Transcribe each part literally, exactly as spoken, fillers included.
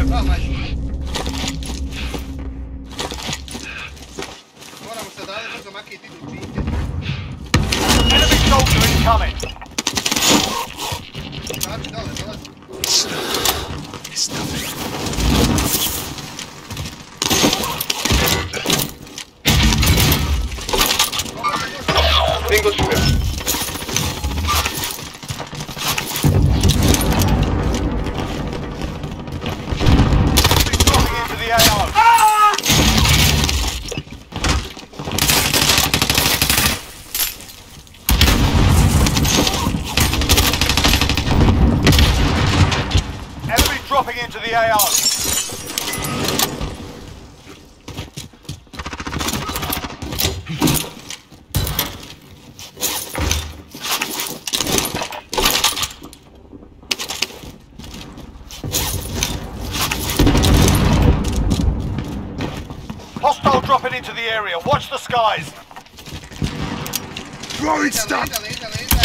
Ah, mas... Ora, questa data è una macchina di tutti. Enemy soldier incoming. Dove, dove, dove? It's nothing. Single shooter. Dropping into the A O. Ah! Enemy dropping into the A O. Hostile dropping into the area. Watch the skies. Throwing stuff! Lenta, lenta, lenta.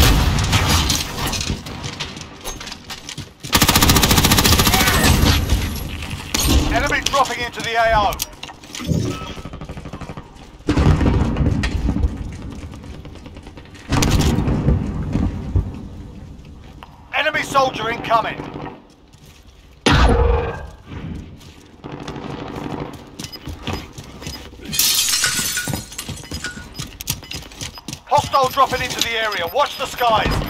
Enemy dropping into the A O. Enemy soldier incoming. Hostile dropping into the area. Watch the skies.